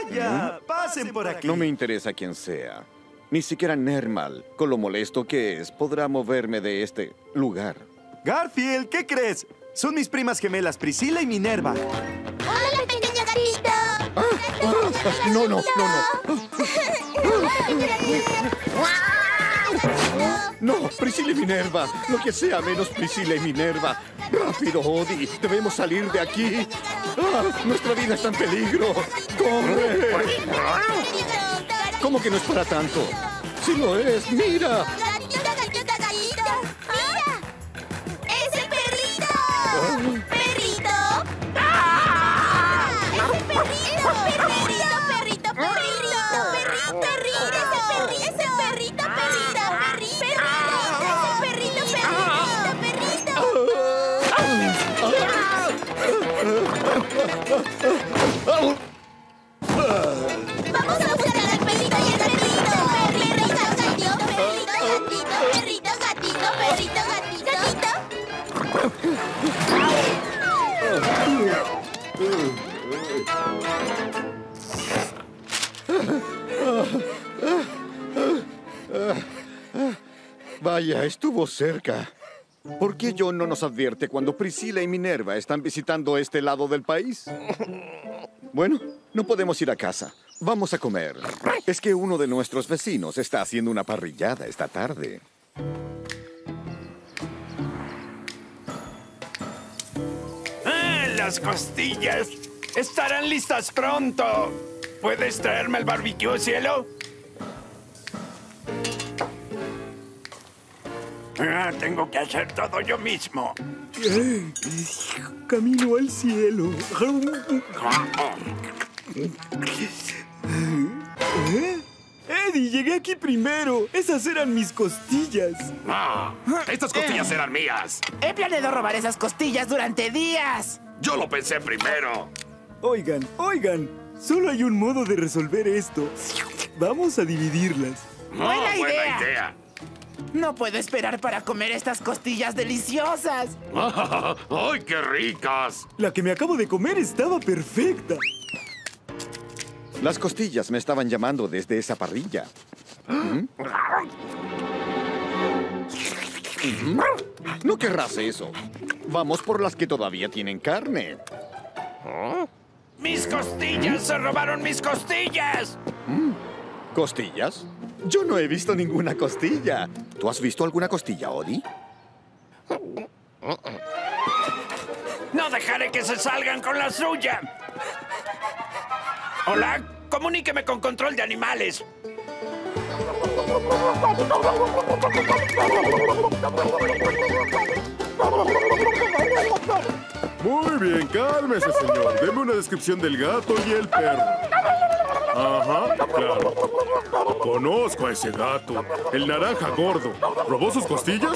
Ya, pasen por aquí. No me interesa quién sea. Ni siquiera Nermal, con lo molesto que es, podrá moverme de este lugar. Garfield, ¿qué crees? Son mis primas gemelas Priscila y Minerva. ¡Hola, pequeño gatito! No, no, no, no. No, Priscila y Minerva. Lo que sea menos Priscila y Minerva. Rápido, Odie. Debemos salir de aquí. Nuestra vida está en peligro. ¡Corre! ¿Cómo que no es para tanto? ¡Sí lo es! ¡Mira! ¡Gatito! ¡Mira! ¡Ese perrito! ¡Perrito! ¡Ese perrito! ¡Perrito! ¡Ese perrito! ¡Vamos a buscar al perrito y el gatito! ¡Perrito, gatito! Vaya, estuvo cerca. ¿Por qué John no nos advierte cuando Priscila y Minerva están visitando este lado del país? Bueno, no podemos ir a casa. Vamos a comer. Es que uno de nuestros vecinos está haciendo una parrillada esta tarde. Las costillas estarán listas pronto. ¿Puedes traerme el barbecue, cielo? Tengo que hacer todo yo mismo. Camino al cielo. Eddie, llegué aquí primero. Esas eran mis costillas. Estas costillas eran mías. He planeado robar esas costillas durante días. Yo lo pensé primero. Oigan. Solo hay un modo de resolver esto. Vamos a dividirlas. Buena idea. idea. No puedo esperar para comer estas costillas deliciosas. ¡Ay, qué ricas! La que me acabo de comer estaba perfecta. Las costillas me estaban llamando desde esa parrilla. No querrás eso. Vamos por las que todavía tienen carne. ¡Mis costillas! ¡Se robaron mis costillas! ¿Costillas? Yo no he visto ninguna costilla. ¿Tú has visto alguna costilla, Odie? ¡No dejaré que se salgan con la suya! Hola, comuníqueme con control de animales. Muy bien, cálmese, señor. Deme una descripción del gato y el perro. Ajá, claro. Conozco a ese gato. El naranja gordo. ¿Robó sus costillas?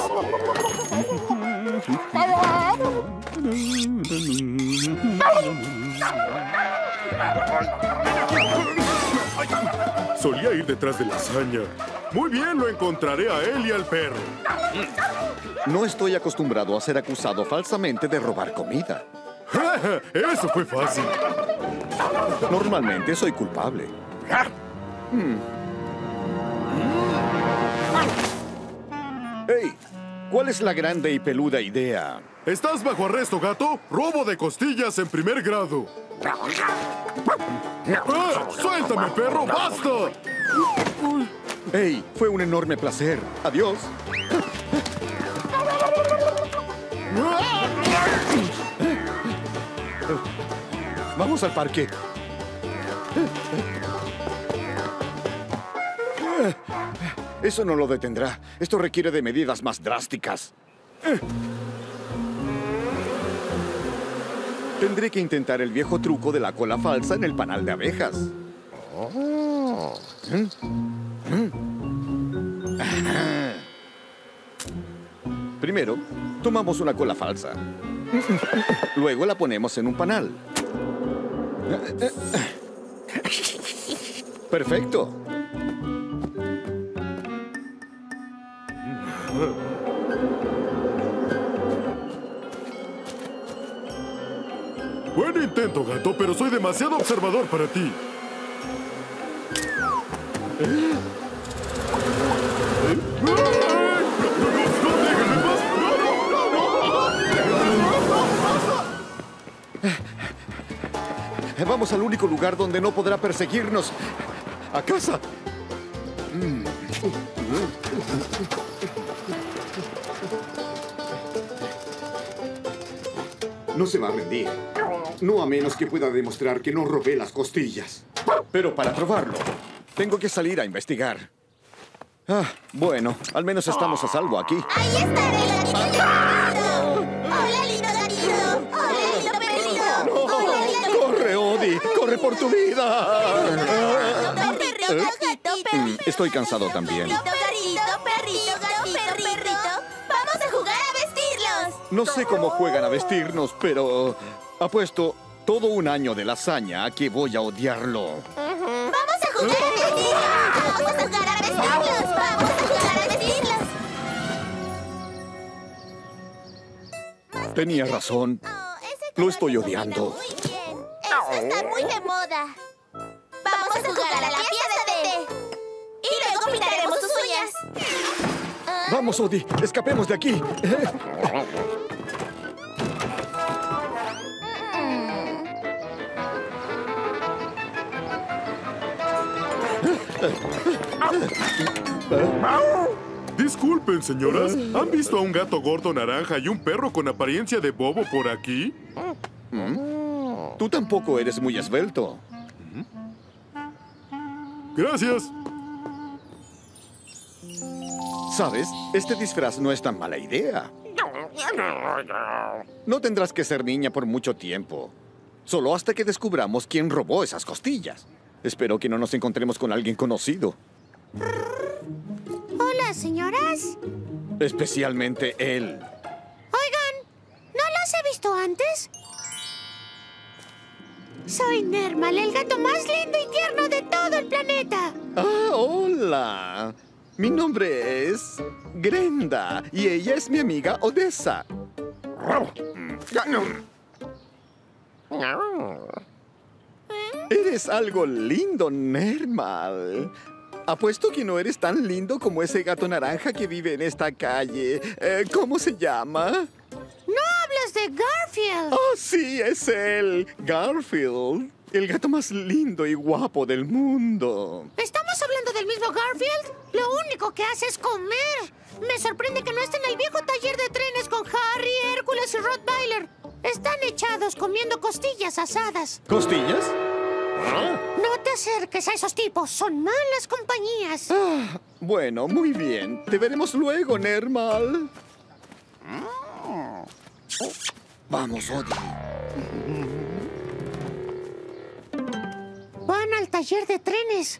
Solía ir detrás de la hazaña. Muy bien, lo encontraré a él y al perro. No estoy acostumbrado a ser acusado falsamente de robar comida. Eso fue fácil. Normalmente soy culpable. ¡Hey! ¿Cuál es la grande y peluda idea? ¿Estás bajo arresto, gato? Robo de costillas en primer grado. ¡Suéltame, perro! ¡Basta! ¡Hey! Fue un enorme placer. Adiós. Vamos al parque. Eso no lo detendrá. Esto requiere de medidas más drásticas. Tendré que intentar el viejo truco de la cola falsa en el panal de abejas. Primero, tomamos una cola falsa. Luego la ponemos en un panal. Perfecto. Buen intento, gato, pero soy demasiado observador para ti. Vamos al único lugar donde no podrá perseguirnos. ¡A casa! No se va a rendir. No a menos que pueda demostrar que no robé las costillas. Pero para probarlo, tengo que salir a investigar. Bueno, al menos estamos a salvo aquí. ¡Ahí estaré, gatito perdido! ¡Hola, lindo gatito! ¡Hola, lindo perdido! ¡Hola, lindo ¡Corre, Odie! ¡Corre por tu vida! perrito, gatito perrito! Estoy cansado también. Perrito, perrito. ¡Vamos a jugar a vestirlos! No sé cómo juegan a vestirnos, pero apuesto todo un año de lasaña a que voy a odiarlo. ¡Vamos a jugar a vestirlos! ¡Vamos a jugar a vestirlos! ¡Vamos a jugar a vestirlos! Tenía razón. Lo estoy odiando. Muy bien. Eso está muy de moda. Vamos a jugar a la pieza de té. Y luego pintaremos sus uñas. Vamos, Odie, escapemos de aquí. Disculpen, señoras. ¿Han visto a un gato gordo naranja y un perro con apariencia de bobo por aquí? Tú tampoco eres muy esbelto. Gracias. ¿Sabes? Este disfraz no es tan mala idea. No tendrás que ser niña por mucho tiempo. Solo hasta que descubramos quién robó esas costillas. Espero que no nos encontremos con alguien conocido. Hola, señoras. Especialmente él. Oigan, ¿no las he visto antes? Soy Nermal, el gato más lindo y tierno de todo el planeta. Ah, hola. Mi nombre es Grenda y ella es mi amiga Odessa. Eres algo lindo, Nermal. Apuesto que no eres tan lindo como ese gato naranja que vive en esta calle. ¿Cómo se llama? No hablas de Garfield. Oh, sí, es él. Garfield. El gato más lindo y guapo del mundo. ¿Estamos hablando del mismo Garfield? Lo único que hace es comer. Me sorprende que no esté en el viejo taller de trenes con Harry, Hércules y Rottweiler. Están echados comiendo costillas asadas. ¿Costillas? No te acerques a esos tipos. Son malas compañías. Bueno, muy bien. Te veremos luego, Nermal. Vamos, Odie. Van al taller de trenes.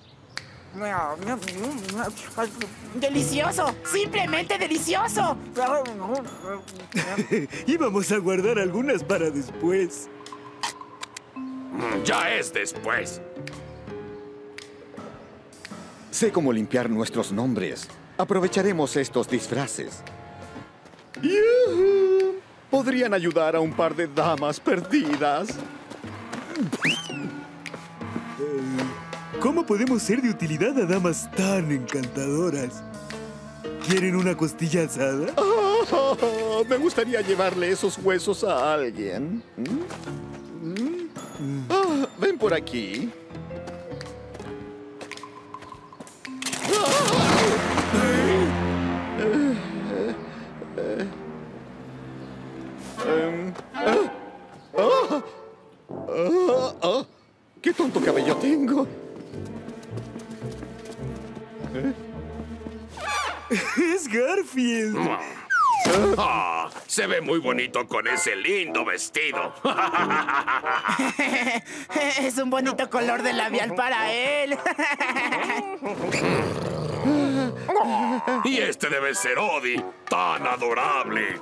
¡Delicioso! ¡Simplemente delicioso! Y vamos a guardar algunas para después. Ya es después. Sé cómo limpiar nuestros nombres. Aprovecharemos estos disfraces. ¡Yujú! Podrían ayudar a un par de damas perdidas. ¿Cómo podemos ser de utilidad a damas tan encantadoras? ¿Quieren una costilla asada? Oh, me gustaría llevarle esos huesos a alguien. Ven por aquí. ¡Qué tonto cabello tengo! ¡Es Garfield! Se ve muy bonito con ese lindo vestido. Es un bonito color de labial para él. Y este debe ser Odie, tan adorable.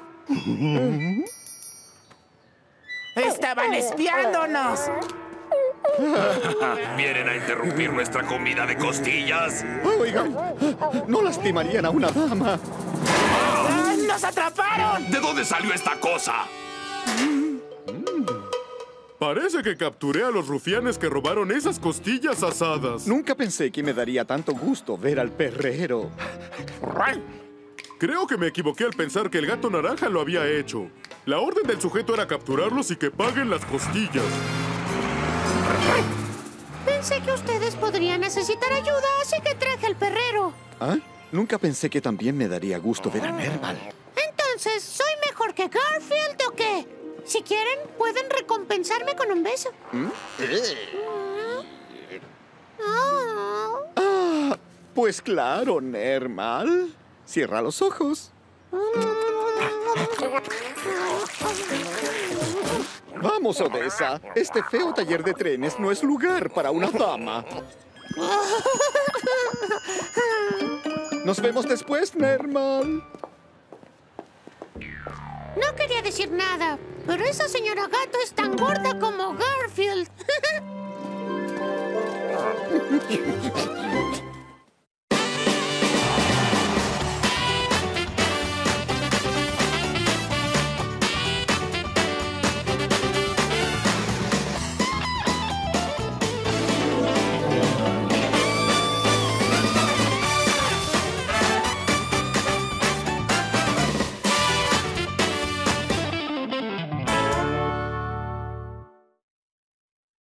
Estaban espiándonos. ¿Vienen a interrumpir nuestra comida de costillas? Oigan, no lastimarían a una dama. ¡Nos atraparon! ¿De dónde salió esta cosa? Parece que capturé a los rufianes que robaron esas costillas asadas. Nunca pensé que me daría tanto gusto ver al perrero. Creo que me equivoqué al pensar que el gato naranja lo había hecho. La orden del sujeto era capturarlos y que paguen las costillas. Pensé que ustedes podrían necesitar ayuda, así que traje al perrero. ¿Ah? Nunca pensé que también me daría gusto ver a Nermal. Entonces, ¿soy mejor que Garfield o qué? Si quieren, pueden recompensarme con un beso. Ah, pues claro, Nermal. Cierra los ojos. Vamos, Odessa. Este feo taller de trenes no es lugar para una dama. Nos vemos después, Nermal. No quería decir nada, pero esa señora gato es tan gorda como Garfield.